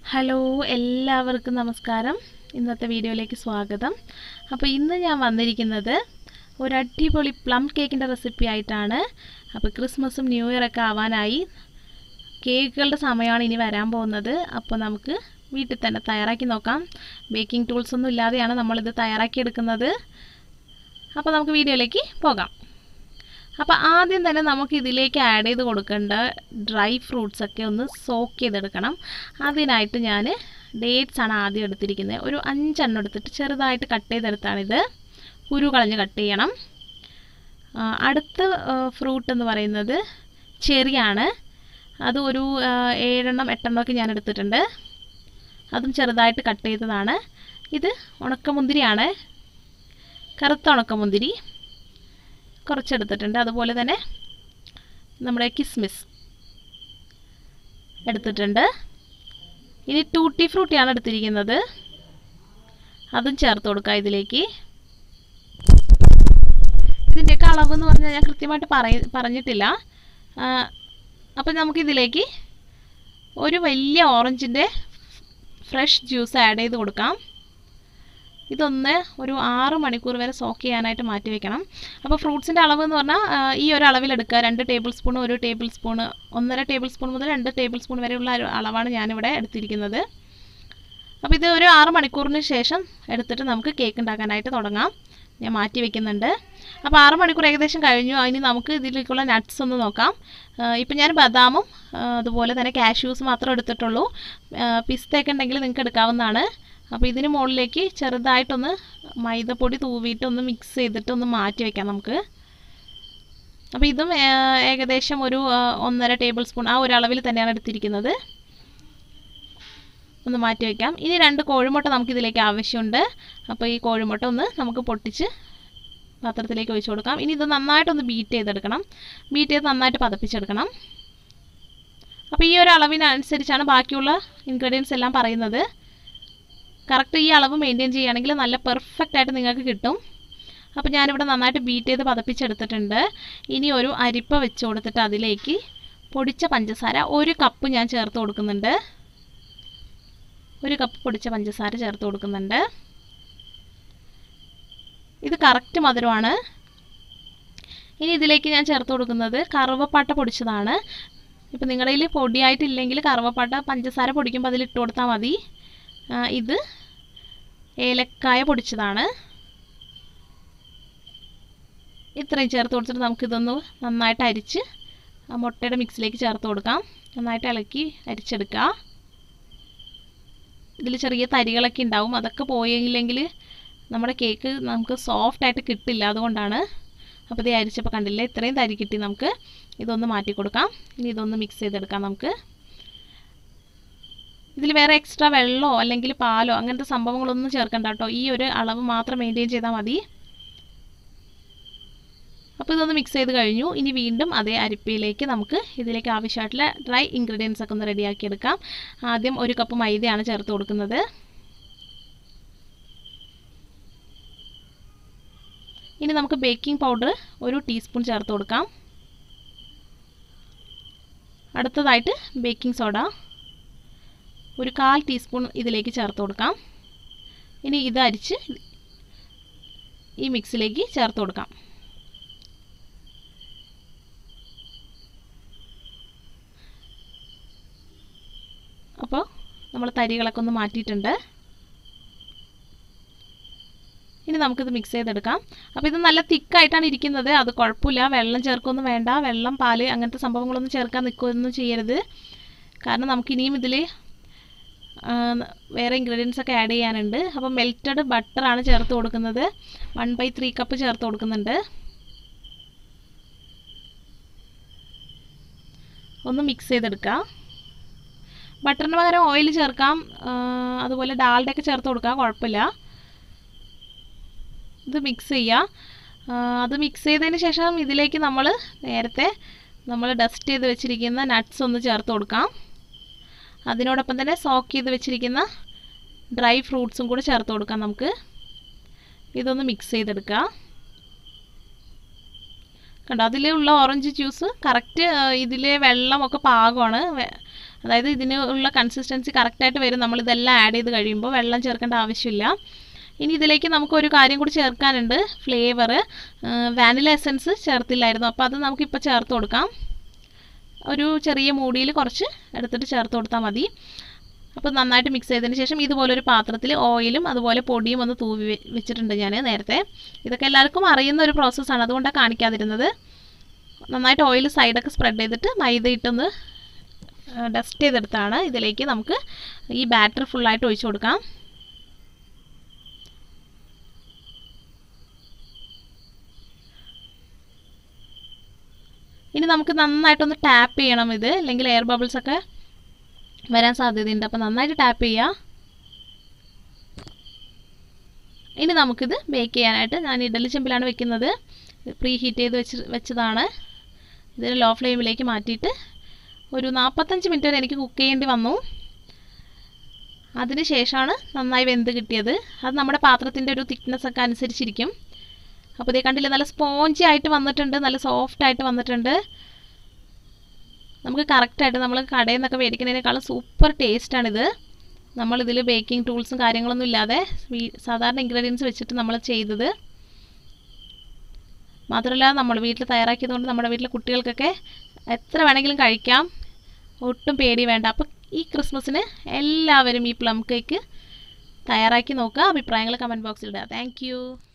Hello എല്ലാവർക്കും നമസ്കാരം. ഇന്നത്തെ വീഡിയോയിലേക്ക് സ്വാഗതം. അപ്പോൾ ഇന്ന് ഞാൻ വന്നിരിക്കുന്നത് ഒരു അടിപൊളി പ്ലം കേക്കിൻ്റെ റെസിപ്പി ആയിട്ടാണ്. അപ്പോൾ ക്രിസ്മസും ന്യൂ ഇയറൊക്കെ ആവാനായി കേക്കുകളുടെ സമയമാണ് ഇനി വരാൻ പോകുന്നത്. അപ്പോൾ നമുക്ക് വീട്ടിൽ തന്നെ തയ്യാറാക്കി നോക്കാം. ബേക്കിംഗ് ടൂൾസ് ഒന്നും ഇല്ലാതെയാണ് നമ്മളിത് തയ്യാറാക്കിയെടുക്കുന്നത്. അപ്പോൾ നമുക്ക് വീഡിയോയിലേക്ക് പോകാം. അപ്പോൾ ആദ്യം തന്നെ നമുക്ക് ഇതിലേക്ക് ആഡ് ചെയ്ത് കൊടുക്കേണ്ട ഡ്രൈ ഫ്രൂട്ട്സ് ഒക്കെ ഒന്ന് സോക്ക് ചെയ്തെടുക്കണം. അതിനായിട്ട് ഞാൻ ഡേറ്റ്സ് ആണ് ആദ്യം എടുത്തിരിക്കുന്നത്. ഒരു 5 എണ്ണം എടുത്തിട്ട് ചെറുതായിട്ട് കട്ട് ചെയ്തെടുത്താണിത്. കുരു കളഞ്ഞ് കട്ട് ചെയ്യണം. അടുത്ത ഫ്രൂട്ട് എന്ന് പറയുന്നത് ചെറിയാണ്. അത് ഒരു 7 എണ്ണം 8 എണ്ണമൊക്കെ ഞാൻ എടുത്തിട്ടുണ്ട്. അതും ചെറുതായിട്ട് കട്ട് ചെയ്തതാണ്. ഇത് ഉണക്കമുന്തിരിയാണ്, കറുത്ത ഉണക്കമുന്തിരി കുറച്ചെടുത്തിട്ടുണ്ട്. അതുപോലെ തന്നെ നമ്മുടെ കിസ്മിസ് എടുത്തിട്ടുണ്ട്. ഇനി ടൂട്ടി ഫ്രൂട്ടിയാണ് എടുത്തിരിക്കുന്നത്. അതും ചേർത്ത് കൊടുക്കുക ഇതിലേക്ക്. ഇതിൻ്റെയൊക്കെ അളവ് എന്ന് പറഞ്ഞാൽ ഞാൻ കൃത്യമായിട്ട് പറഞ്ഞിട്ടില്ല. അപ്പം നമുക്കിതിലേക്ക് ഒരു വലിയ ഓറഞ്ചിൻ്റെ ഫ്രഷ് ജ്യൂസ് ആഡ് ചെയ്ത് കൊടുക്കാം. ഇതൊന്ന് ഒരു 6 മണിക്കൂർ വരെ സോക്ക് ചെയ്യാനായിട്ട് മാറ്റി വെക്കണം. അപ്പോൾ ഫ്രൂട്ട്സിൻ്റെ അളവ് എന്ന് പറഞ്ഞാൽ ഈ ഒരു അളവിലെടുക്കുക. 2 tablespoon, 1 tablespoon, 1.5 tablespoon മുതൽ 2 ടേബിൾ സ്പൂൺ വരെയുള്ള അളവാണ് ഞാനിവിടെ എടുത്തിരിക്കുന്നത്. അപ്പോൾ ഇത് ഒരു 6 മണിക്കൂറിന് ശേഷം എടുത്തിട്ട് നമുക്ക് കേക്ക് ഉണ്ടാക്കാനായിട്ട് തുടങ്ങാം. ഞാൻ മാറ്റി വെക്കുന്നുണ്ട്. അപ്പോൾ 6 മണിക്കൂർ ഏകദേശം കഴിഞ്ഞു. അതിന് നമുക്ക് ഇതിലേക്കുള്ള നട്ട്സ് ഒന്ന് നോക്കാം. ഇപ്പം ഞാൻ ബദാമും അതുപോലെ തന്നെ കാഷ്യൂസ് മാത്രമേ എടുത്തിട്ടുള്ളൂ. പിസ്തയൊക്കെ ഉണ്ടെങ്കിൽ നിങ്ങൾക്ക് എടുക്കാവുന്നതാണ്. അപ്പോൾ ഇതിന് മുകളിലേക്ക് ചെറുതായിട്ടൊന്ന് മൈദപ്പൊടി തൂവിയിട്ടൊന്ന് മിക്സ് ചെയ്തിട്ടൊന്ന് മാറ്റി വയ്ക്കാം നമുക്ക്. അപ്പോൾ ഇതും ഏകദേശം ഒരു 1.5 ടേബിൾ സ്പൂൺ ആ ഒരു അളവിൽ തന്നെയാണ് എടുത്തിരിക്കുന്നത്. ഒന്ന് മാറ്റി വയ്ക്കാം. ഇനി 2 കോഴിമുട്ട നമുക്കിതിലേക്ക് ആവശ്യമുണ്ട്. അപ്പോൾ ഈ കോഴിമുട്ട ഒന്ന് നമുക്ക് പൊട്ടിച്ച് പാത്രത്തിലേക്ക് ഒഴിച്ചു കൊടുക്കാം. ഇനി ഇത് നന്നായിട്ടൊന്ന് ബീറ്റ് ചെയ്തെടുക്കണം. ബീറ്റ് ചെയ്ത് നന്നായിട്ട് പതപ്പിച്ചെടുക്കണം. അപ്പോൾ ഈ ഒരു അളവിനനുസരിച്ചാണ് ബാക്കിയുള്ള ഇൻഗ്രീഡിയൻസ് എല്ലാം പറയുന്നത്. കറക്റ്റ് ഈ അളവ് മെയിൻറ്റെയിൻ ചെയ്യുകയാണെങ്കിൽ നല്ല പെർഫെക്റ്റ് ആയിട്ട് നിങ്ങൾക്ക് കിട്ടും. അപ്പോൾ ഞാനിവിടെ നന്നായിട്ട് ബീറ്റ് ചെയ്ത് പതപ്പിച്ചെടുത്തിട്ടുണ്ട്. ഇനി ഒരു അരിപ്പ വെച്ച് കൊടുത്തിട്ട് അതിലേക്ക് പൊടിച്ച പഞ്ചസാര 1 കപ്പ് ഞാൻ ചേർത്ത് കൊടുക്കുന്നുണ്ട്. 1 കപ്പ് പൊടിച്ച പഞ്ചസാര ചേർത്ത് കൊടുക്കുന്നുണ്ട്. ഇത് കറക്റ്റ് മധുരമാണ്. ഇനി ഇതിലേക്ക് ഞാൻ ചേർത്ത് കൊടുക്കുന്നത് കറുവപ്പാട്ട പൊടിച്ചതാണ്. ഇപ്പോൾ നിങ്ങളുടെ കയ്യിൽ പൊടിയായിട്ടില്ലെങ്കിൽ കറുവപ്പാട്ട പഞ്ചസാര പൊടിക്കുമ്പോൾ അതിലിട്ട് കൊടുത്താൽ മതി. ഇത് ഏലക്കായ പൊടിച്ചതാണ്. ഇത്രയും ചേർത്ത് കൊടുത്തിട്ട് നമുക്കിതൊന്ന് നന്നായിട്ട് അരിച്ച് മുട്ടയുടെ മിക്സിലേക്ക് ചേർത്ത് കൊടുക്കാം. നന്നായിട്ട് ഇളക്കി അരിച്ചെടുക്കുക. ഇതിൽ ചെറിയ തരികളൊക്കെ ഉണ്ടാവും. അതൊക്കെ പോയില്ലെങ്കിൽ നമ്മുടെ കേക്ക് നമുക്ക് സോഫ്റ്റായിട്ട് കിട്ടില്ല. അതുകൊണ്ടാണ്. അപ്പോൾ ഇത് അരിച്ചപ്പോൾ കണ്ടില്ലേ, ഇത്രയും തരി കിട്ടി. നമുക്ക് ഇതൊന്ന് മാറ്റി കൊടുക്കാം. ഇനി ഇതൊന്ന് മിക്സ് ചെയ്തെടുക്കാം നമുക്ക്. ഇതിൽ വേറെ എക്സ്ട്രാ വെള്ളമോ അല്ലെങ്കിൽ പാലോ അങ്ങനത്തെ സംഭവങ്ങളൊന്നും ചേർക്കണ്ട കേട്ടോ. ഈ ഒരു അളവ് മാത്രം മെയിൻറ്റെയിൻ ചെയ്താൽ മതി. അപ്പോൾ ഇതൊന്ന് മിക്സ് ചെയ്ത് കഴിഞ്ഞു. ഇനി വീണ്ടും അതേ അരിപ്പയിലേക്ക് നമുക്ക് ഇതിലേക്ക് ആവശ്യമായിട്ടുള്ള ഡ്രൈ ഇൻഗ്രീഡിയൻസ് ഒക്കെ ഒന്ന് റെഡിയാക്കി എടുക്കാം. ആദ്യം 1 കപ്പ് മൈദയാണ് ചേർത്ത് കൊടുക്കുന്നത്. ഇനി നമുക്ക് ബേക്കിംഗ് പൗഡർ 1 ടീസ്പൂൺ ചേർത്ത് കൊടുക്കാം. അടുത്തതായിട്ട് ബേക്കിംഗ് സോഡ 1/4 ടീസ്പൂൺ ഇതിലേക്ക് ചേർത്ത് കൊടുക്കാം. ഇനി ഇത് അരിച്ച് ഈ മിക്സിലേക്ക് ചേർത്ത് കൊടുക്കാം. അപ്പോൾ നമ്മൾ തരികളൊക്കെ ഒന്ന് മാറ്റിയിട്ടുണ്ട്. ഇനി നമുക്കിത് മിക്സ് ചെയ്തെടുക്കാം. അപ്പോൾ ഇത് നല്ല തിക്കായിട്ടാണ് ഇരിക്കുന്നത്. അത് കുഴപ്പമില്ല. വെള്ളം ചേർക്കൊന്നും വേണ്ട. വെള്ളം, പാല് അങ്ങനത്തെ സംഭവങ്ങളൊന്നും ചേർക്കാൻ നിൽക്കുകയൊന്നും ചെയ്യരുത്. കാരണം നമുക്കിനിയും ഇതിൽ വേറെ ഇൻഗ്രീഡിയൻസ് ഒക്കെ ആഡ് ചെയ്യാനുണ്ട്. അപ്പോൾ മെൽറ്റഡ് ബട്ടറാണ് ചേർത്ത് കൊടുക്കുന്നത്. 1/3 കപ്പ് ചേർത്ത് കൊടുക്കുന്നുണ്ട്. ഒന്ന് മിക്സ് ചെയ്തെടുക്കുക. ബട്ടറിന് പകരം ഓയിൽ ചേർക്കാം. അതുപോലെ ഡാൽഡയൊക്കെ ചേർത്ത് കൊടുക്കാം, കുഴപ്പമില്ല. ഇത് മിക്സ് ചെയ്യുക. അത് മിക്സ് ചെയ്തതിന് ശേഷം ഇതിലേക്ക് നേരത്തെ നമ്മൾ ഡസ്റ്റ് ചെയ്ത് വെച്ചിരിക്കുന്ന നട്ട്സ് ഒന്ന് ചേർത്ത് കൊടുക്കാം. അതിനോടൊപ്പം തന്നെ സോക്ക് ചെയ്ത് വെച്ചിരിക്കുന്ന ഡ്രൈ ഫ്രൂട്ട്സും കൂടെ ചേർത്ത് കൊടുക്കാം നമുക്ക്. ഇതൊന്ന് മിക്സ് ചെയ്തെടുക്കുക. കണ്ടോ, അതിലുള്ള ഓറഞ്ച് ജ്യൂസ് കറക്റ്റ് ഇതിലെ വെള്ളമൊക്കെ പാകമാണ്. അതായത് ഇതിനുള്ള കൺസിസ്റ്റൻസി കറക്റ്റായിട്ട് വരും നമ്മളിതെല്ലാം ആഡ് ചെയ്ത് കഴിയുമ്പോൾ. വെള്ളം ചേർക്കേണ്ട ആവശ്യമില്ല. ഇനി ഇതിലേക്ക് നമുക്കൊരു കാര്യം കൂടി ചേർക്കാനുണ്ട്, ഫ്ലേവർ. വാനില എസൻസ് ചേർത്തില്ലായിരുന്നു, അപ്പോൾ അത് നമുക്കിപ്പോൾ ചേർത്ത് കൊടുക്കാം. ഒരു ചെറിയ മൂടിയിൽ കുറച്ച് എടുത്തിട്ട് ചേർത്ത് കൊടുത്താൽ മതി. അപ്പോൾ നന്നായിട്ട് മിക്സ് ചെയ്തതിന് ശേഷം ഇതുപോലൊരു പാത്രത്തിൽ ഓയിലും അതുപോലെ പൊടിയും ഒന്ന് തൂവി വെച്ചിട്ടുണ്ട് ഞാൻ നേരത്തെ. ഇതൊക്കെ എല്ലാവർക്കും അറിയുന്ന ഒരു പ്രോസസ്സാണ്, അതുകൊണ്ടാണ് കാണിക്കാതിരുന്നത്. നന്നായിട്ട് ഓയിൽ സൈഡൊക്കെ സ്പ്രെഡ് ചെയ്തിട്ട് മൈദ ഇട്ടൊന്ന് ഡസ്റ്റ് ചെയ്തെടുത്താണ്. ഇതിലേക്ക് നമുക്ക് ഈ ബാറ്റർ ഫുള്ളായിട്ട് ഒഴിച്ചു കൊടുക്കാം. ഇനി നമുക്ക് നന്നായിട്ടൊന്ന് ടാപ്പ് ചെയ്യണം ഇത്, അല്ലെങ്കിൽ എയർ ബബിൾസൊക്കെ വരാൻ സാധ്യതയുണ്ട്. അപ്പോൾ നന്നായിട്ട് ടാപ്പ് ചെയ്യുക. ഇനി നമുക്കിത് ബേക്ക് ചെയ്യാനായിട്ട് ഞാൻ ഇഡ്ഡലി ചെമ്പിലാണ് വെക്കുന്നത്. പ്രീ ഹീറ്റ് ചെയ്ത് വെച്ചതാണ്. ഇതിന് ലോ ഫ്ലെയിമിലേക്ക് മാറ്റിയിട്ട് ഒരു 45 മിനിറ്റ് വരെ എനിക്ക് കുക്ക് ചെയ്യേണ്ടി വന്നു. അതിന് ശേഷമാണ് നന്നായി വെന്ത് കിട്ടിയത്. അത് നമ്മുടെ പാത്രത്തിൻ്റെ ഒരു തിക്നെസ്സൊക്കെ അനുസരിച്ചിരിക്കും. അപ്പോൾ ഇതേ കണ്ടില്ല, നല്ല സ്പോഞ്ചി ആയിട്ട് വന്നിട്ടുണ്ട്, നല്ല സോഫ്റ്റ് ആയിട്ട് വന്നിട്ടുണ്ട്. നമുക്ക് കറക്റ്റായിട്ട് നമ്മൾ കടയിൽ നിന്നൊക്കെ മേടിക്കുന്നതിനേക്കാളും സൂപ്പർ ടേസ്റ്റാണിത്. നമ്മളിതിൽ ബേക്കിംഗ് ടൂൾസും കാര്യങ്ങളൊന്നും ഇല്ലാതെ സാധാരണ ഇൻഗ്രീഡിയൻസ് വെച്ചിട്ട് നമ്മൾ ചെയ്തത്. മാത്രമല്ല നമ്മൾ വീട്ടിൽ തയ്യാറാക്കിയതുകൊണ്ട് നമ്മുടെ വീട്ടിലെ കുട്ടികൾക്കൊക്കെ എത്ര വേണമെങ്കിലും കഴിക്കാം, ഒട്ടും പേടി വേണ്ട. അപ്പോൾ ഈ ക്രിസ്മസിന് എല്ലാവരും ഈ പ്ലം കേക്ക് തയ്യാറാക്കി നോക്കുക. അഭിപ്രായങ്ങൾ കമൻറ്റ് ബോക്സിൽ ഇടുക. താങ്ക്